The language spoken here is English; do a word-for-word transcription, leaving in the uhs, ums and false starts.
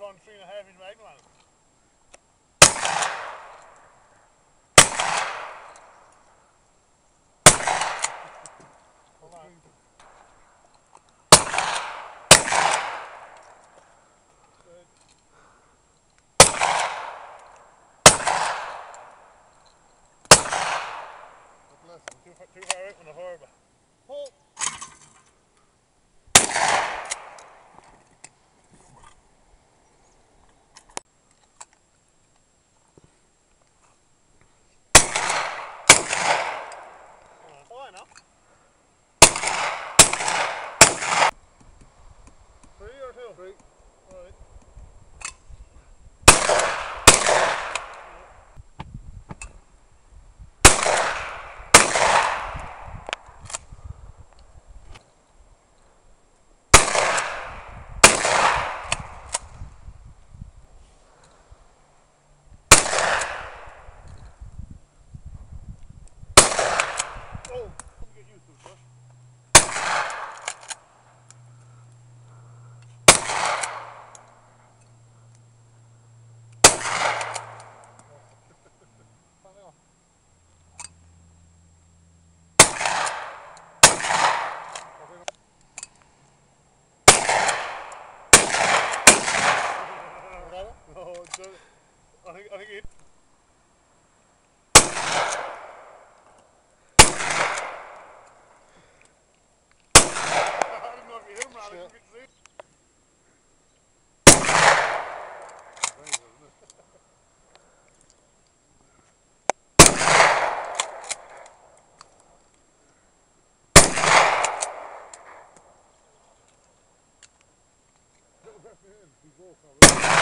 on three and a half inch magnum on it. Hold on. Good. Too far, too far out on the harbour. Hold. Oh, I know. Three or two? Three. Alright. Oh! Get used to it, Josh. No, it's, uh, I think I think it. I didn't know if you hit him, Ron. I couldn't get to see it. Very good, isn't it? He broke already.